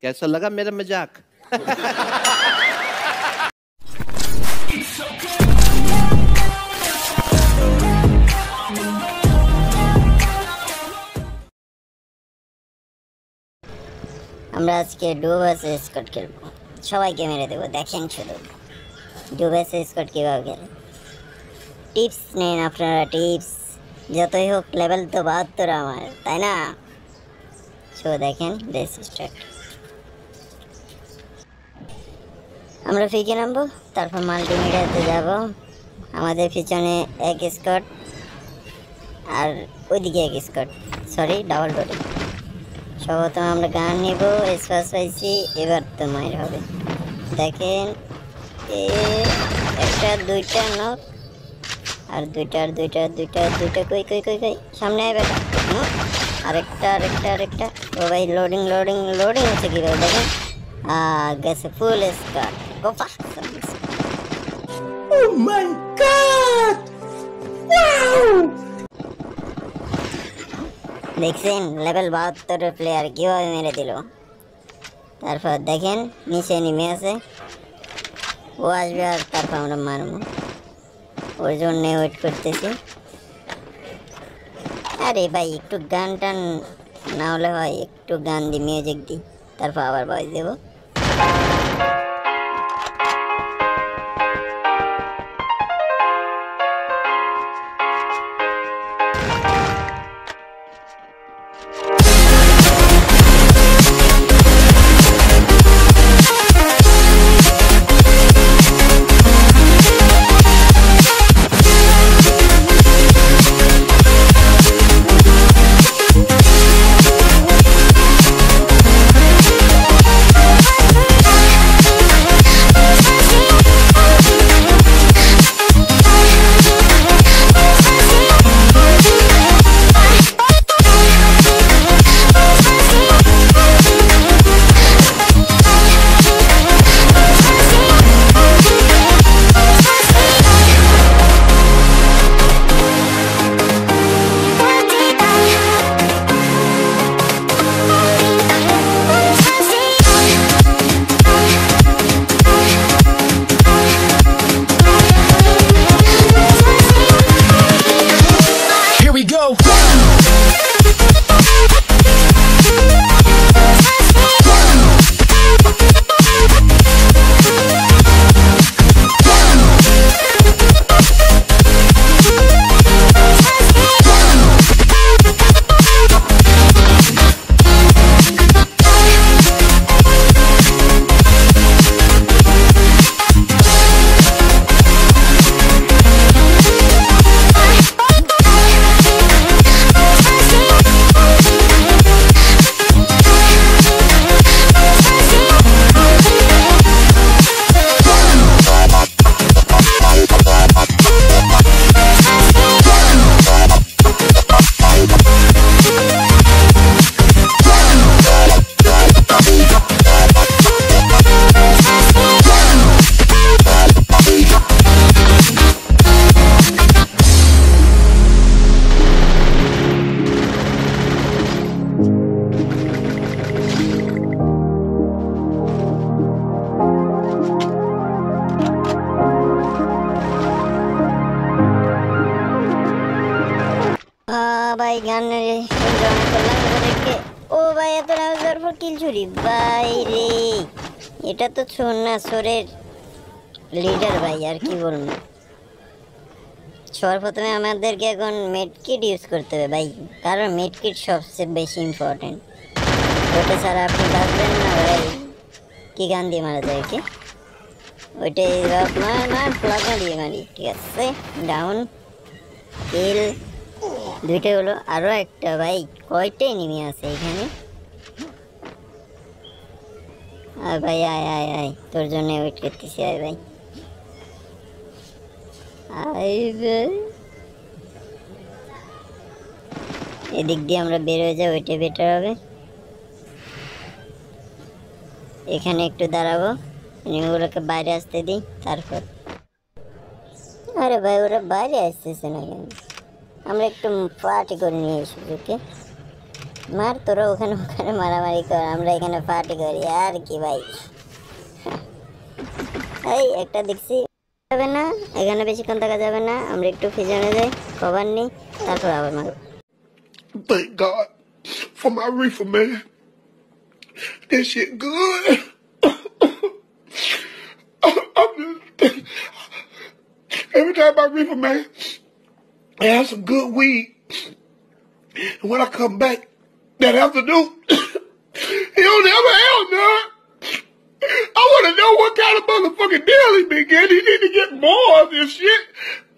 कैसा लगा मेरा मजाक? আমরা আজকে ডু ভার্সেস স্কট খেলবো, সবাইকে মেরে দেবো। দেখেন শুধু ডু ভার্সেস স্কট কীভাবে খেলে। টিপস নেন আপনারা, টিপস। যতই হোক লেভেল তো 72 আমার, তাই না? সো দেখেন, রেস স্টার্ট। আমরা ফিকে নামবো, তারপর মাল্টিমিডিয়াতে যাব। আমাদের পিছনে এক স্কট আর ওইদিকে এক স্কট, সরি ডাবল ডোরে। সর্বপ্রথম আমরা গান নেব, স্পাস পাইছি, এবার তো মায়ের হবে। দেখেন একটা দুইটা নক, আর দুইটা কই কই কই কই সামনে আয় বেটা। আরেকটা ও ভাই, লোডিং হচ্ছে কীভাবে দেখেন। গেছে ফুল স্কার গোপা। ও মাই গড, দেখছেন লেভেল 72 প্লেয়ার কীভাবে মেরে দিল। তারপর দেখেন নিচে নেমে আছে, ও আসবে আর তারপর আমরা মারবো। ওই জন্যে ওয়েট করতেছি। আরে ভাই একটু গান টান না হলে হয়, একটু গান দিই, মিউজিক দিই, তারপর আবার ভয়েস দেবো। ভাই গান ও ভাই এত রাজার পর কিল চুরি ভাই রে। এটা তো ছোন না, সোরের লিডার ভাই, আর কি বলবো। সর্বপ্রথমে আমাদেরকে এখন মেডকিট ইউজ করতে হবে ভাই, কারণ মেডকিট সবচেয়ে বেশি ইম্পর্টেন্ট। ওটা ছাড়া আপনি বাঁচবেন না ভাই। কি গান দিয়ে মারা যায় কি? ওইটাই ফ্লাগা দিয়ে মারি, ঠিক আছে। ডাউন কিল দুইটা হলো, আরো একটা ভাই কয়টাই নেমে আছে এখানে। আর ভাই আয় আয় আয়, তোর জন্য ওয়েট করতেছি। আয় ভাই আয় ভাই, এদিক দিয়ে আমরা বের হয়ে যাই, ওইটাই বেটার হবে। এখানে একটু দাঁড়াবো, ওগুলোকে বাইরে আসতে দিই তারপর। আরে ভাই ওরা বাইরে আসতেছে না কেন? আমরা একটু পার্টি করে নিয়ে এসেছি। ওকে মার তোরা ওখানে ওখানে মারামারি কর, আমরা এখানে পার্টি করি আর কি ভাই। এই একটা দেখছি যাবে না, এখানে বেশিক্ষণ থাকা যাবে না, আমরা একটু ফিজনে যাই, কভার নিই, তারপর আবার মারব। Thank God for my reefer, man. That shit good. Every time I reefer, man, I have some good weed. And when I come back that afternoon, he don't ever have none. I want to know what kind of motherfucking deal he been getting. He need to get more of this shit.